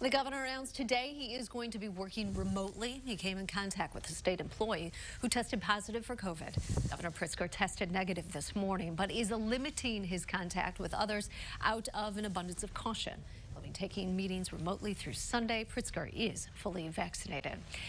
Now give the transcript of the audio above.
The governor announced today he is going to be working remotely. He came in contact with a state employee who tested positive for COVID. Governor Pritzker tested negative this morning, but is limiting his contact with others out of an abundance of caution. He'll be taking meetings remotely through Sunday. Pritzker is fully vaccinated.